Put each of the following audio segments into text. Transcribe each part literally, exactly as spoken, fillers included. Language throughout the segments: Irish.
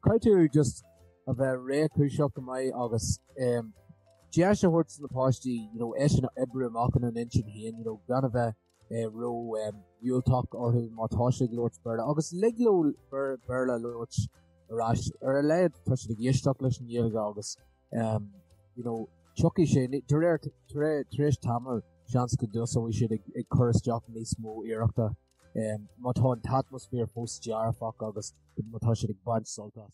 caiú just a bheith ré cúiseach mai agus um, Dia se hurts na páistí, you know, eis an ebre amach an inchin hien, you know, gan a bheith uh, ro um, yultach orthu mátáise glórt berla, agus liglo ber, berla lórt arás, ar a leid tuis the ghistach leis an Ghaeilge agus, um, you know, chucky sé, turéir turéis tamil, seans go dus, so we should ag curse jock níos mó iireachta, um, mátá an atmosphere fós dearfach agus, mátá sé ag baint soltas.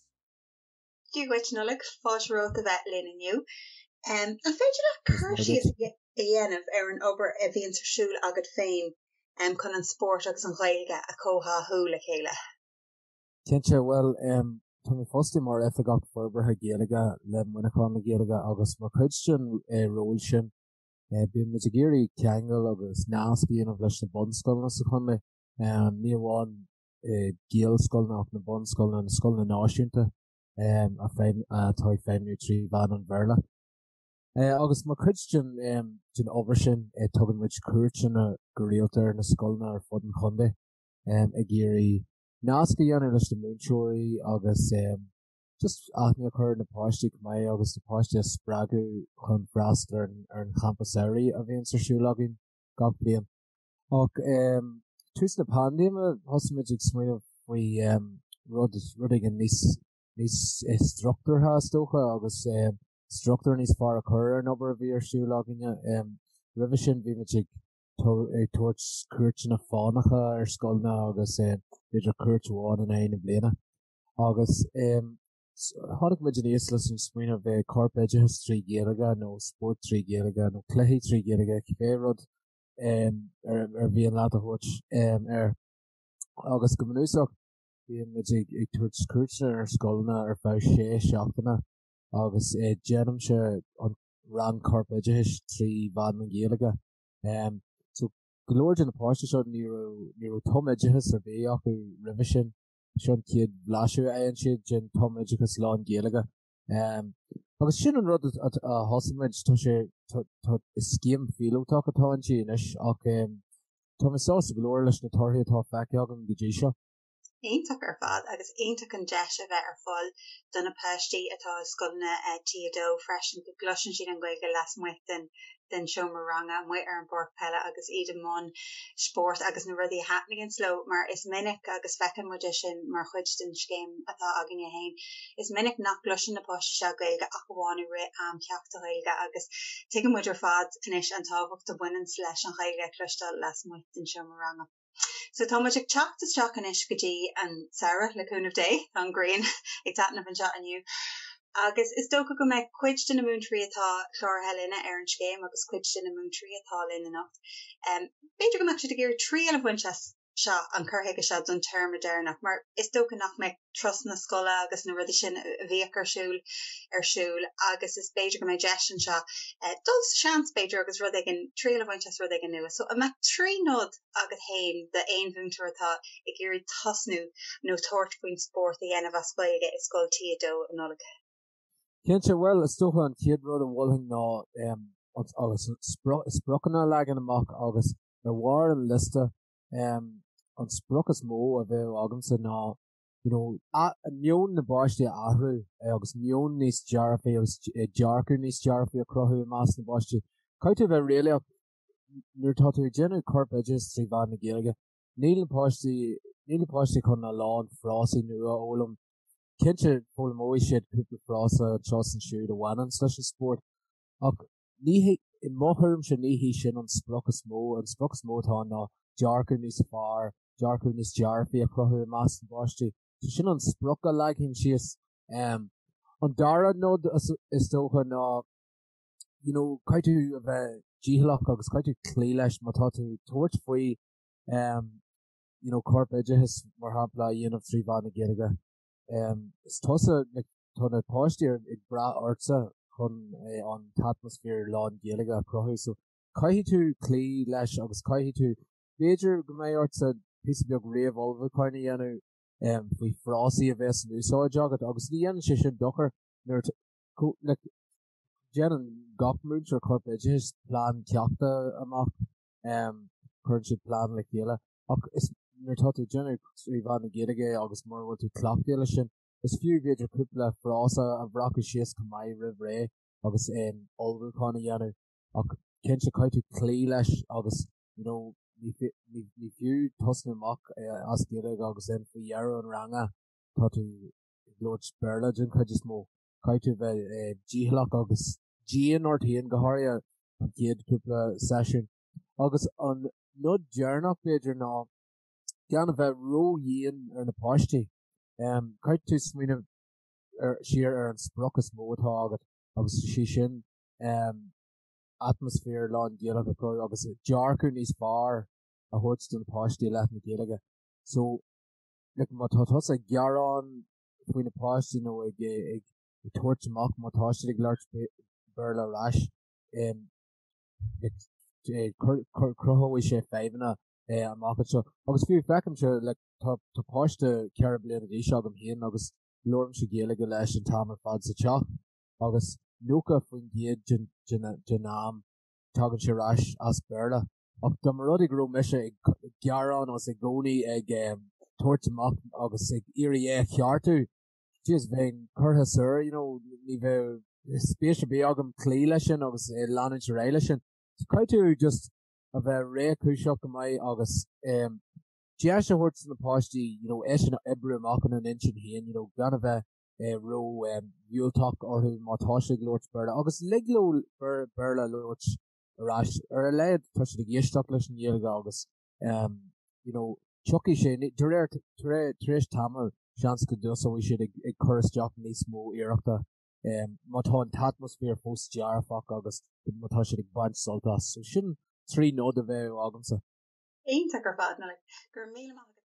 Díhuit Nollaig, fáis rót a bheith linn inniu. Um, an féidir nach chuirsí is a dhéanamh ar an obair a bhíonn tarsúil agad féin um, chun an spórt agus an Ghaeilge a cóthathú le chéile. Cinnte, well, um, tá mé fósta mar Oifigeach Forbartha Gaeilge le Muineachán le Gaeilge agus mar chuid sin uh, ról sin uh, bíonn muideoirí ceangal agus nás bíanamh leis na bonscoilna sa chun le um, ní bháin uh, géalscoilna ach na bonscoilna na scoilna náisiúnta um, a féim uh, tá féimniú trí bhean an bherla. Uh, agus mar chuid um, sin obair sin uh, tugann muid cuairt sin a go rialtar na scoilna ar fud an chunde um, ag géirí nás go dhéanamh leis na múinteoirí agus um, just aithne chur na páistí go mai agus na páistí a sppragu chun freastal ar, ar an campus éirí a bhíonn sa siúlagin gach bliain. Ach um, tús na pandéime thosaimid ag smaoinemh faoi um, rud rud ag an níos níos uh, struchtúrtha tócha agus um, structure níos far a chur an obair a bhí ar siúlaginne um, ribh sin bhí muid ag tuairt cuairt na fánacha ar scoilna agus um, beidir cuairt bháin in éana bliana. Agus um, tháinig muid níos leis an smaoinemh bheith Corpoideachas Trí Ghaeilge nó spórt Trí Ghaeilge nó cluichí Trí Ghaeilge cibé rud um, ar, ar bhíon leat a thuairt um, ar agus go mnúsach bhíon muid ag, ag tuairt cuairt ar scoilna ar bheith sé seachtainna agus uh, genam se an ran Corpoideachas Trí Ghaeilge. Um, so glóir in na páiste seo ní tumoideachas ar bhí acu ribh sin sin ciad bhlaisiú éan siad gin tumoideachas lán-Ghaeilge. Um, agus sin an rud a thosaimid tá sé is cíam fíolúteach atá an sin is ach um, tá mé sásta glóir leis na torthaí atá feiceág an go dtí seo. Aonteach ar fad agus aonteach an deis a bheith ar fáil donna páistí atá scoilna uh, tíadó freisin go gloisin siad an Ghaeilge las muid den den seomar ranga muid ar an bord pelle agus iad amón spórt agus na rudí hapnig an sló mar is minic agus fecin muid sin mar chuid den scéim atá agin a hain is minic nach gloisin na páiste se Ghaeilge ach bháinú ri am ceachta Ghaeilge agus tuigim muid ar fad inis an tábhacht a bhainean leis an Ghaeilge cloisteáil las muid den seomar ranga. So tá muid ag teacht is teach an isis go dtí an Sarah le cún of day an Green ag tatnamh an teach aniu. Agus is dócha go méid cuid den na múinteoirí atá chlártha linne ar an scéim agus cuid den na múinteoirí atá linne nacht. Um, Beidir go meid siad ag iarr trí an bhainte seo an churthaige seo don term modernach, mar is dócha nach méid trust na scoile agus na rudí sin a bhíoch ar siúl ar siúl agus is beidir go méid deis an seo uh, dul seans beidir agus rud ag an trí an bhainte rud ag an nua. So a meid trí nod agad hain de aon bhúnteoir atá ag iarr tasnú nó tuairt faoin spórt a dhéanamh a scoilge is scoil tíadó an Nollaig. Cinnte, well, is tócha an ciad rud an bhfuilthing ná um, agus sprochanna legan amach agus ar bhar an lista um, an sprocas mó a bheith agamsa ná you know, a mion na báiste ahrú agus mion níos dearfaí agus dearcar níos dearfaí a crothú más na báiste. Caiite bheith réile nuair tá tú déanú Corpoideachas Trí Ghaeilge níl na páiste níl na páiste chun na lán frásí nua ólam cinnte fóla móí siad cúpla frása tros an siúd a bhhanan leis an spórt ach ní i mthúm se níhí sin an sprocas mó an sprocas mó tá ná dearcar níos far dearcar níos dearfaí a crothú más na báiste. So sin an sprocha like him sias um an dara nod is tócha ná you know caiitú a bheith díhalach agus caiitú clí leis má tá tú tuairt faoi um you know Corpoideachas mar hapla dhéanamh trí Ghaeilge um is tosa tá na páistí ag bra orsa chun an atmosphere lán-Ghaeilge a crothú so caiithí tú clí leis agus caiithí tú beidir go mé orsa pís beag réamholbh chuine dhéanú um faoi frásí a bheits núsáid agad agus ní dhéanann sé sin dochar nuair le déanann gach múinteoir Corpoideachas plán ceachta amach um chuann siad plán le chéile ach is nuair tá tú déanú Trí Ghaeilge agus mar bhfuil tú clachtaí lei sin is fiú beidir cúpla frása a bhracu síos go maiid rih ré agus um, olbhú chuna dhéanú ach cén se caiitú clí leis agus you know ní fiú tosna amach as díreach agus in faoi dhearú an ranga tá tú Lord Sperla dún chuid is mó caiitú bheith díhallach agus díon ortaíon go háirithe an chéad cúpla sesiún agus an nod dearnach beidir ná gan a bheith ró dhéon ar na páistí um, caiit tú smaoineh ar siar ar an sprocas mótá agat agus sí sin um, atmosfér lán-Ghaeilge a cruid agus dearcú níos fearr a thuirt don páistí leith na Gaeilge. So like, má tá tusa gearán faoin na páistí nó ag ag ag tuairt amach má táiste ag leart bearla rais um, cruthóidh sé féimhna amach seo agus fiú fecim se le tá páiste cear bliana a ríise agam híon agus leorm sé Gaeilge leis an tamar fad sa teach agus nucha faoin géad genám tagann sé rais as bearla ach do mar rud ag ró meise ag gearán os ag gcónaí ag tuairt amach agus ag iarraí é cheartú Just bheith curtha sur, you know, ní bheith spéise bé agam clí lei sin agus lán-Ghaeilge lei sin. So caiitú just a bheith ré cúiseach go maiid agus um, deas a thuirt na páistí, you know, eis an ibre amach an insin héin, you know, gan a bheith uh, ró um, bhúilteach orthú má táiste Lord Sperla agus ligló bearla Lord arás ar a leiad tá sé géisteach leis an Ghaeilge agus um, you know, chucí sé tréis tamar seans go dus ó siad ag chuiristeach níos mó iireachta má tá an atmosfér fós dearfach agus má tá siad ag baint soltas so sin trí nód a bheith agamsa. Aonta gur fad gur míle